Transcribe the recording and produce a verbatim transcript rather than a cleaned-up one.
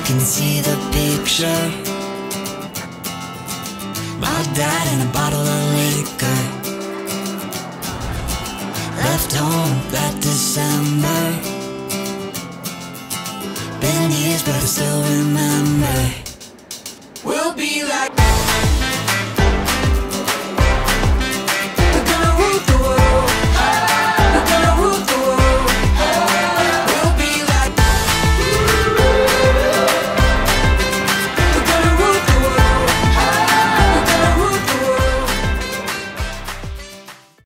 can see the picture. My dad and a bottle of liquor. Left home that December. Been years but I still remember. We'll be like